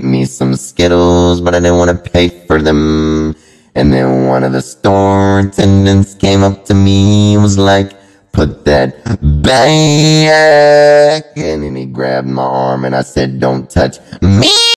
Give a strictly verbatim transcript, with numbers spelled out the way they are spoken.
me some Skittles, but I didn't want to pay for them. And then one of the store attendants came up to me and was like, put that back. And then he grabbed my arm and I said, don't touch me.